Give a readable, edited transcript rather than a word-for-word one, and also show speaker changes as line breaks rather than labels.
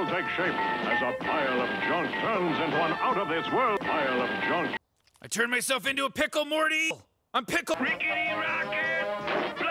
take shape as a pile of junk turns into an out-of-this-world pile of junk.
I turned myself into a pickle, Morty! I'm pickle.
Rickity Rocket!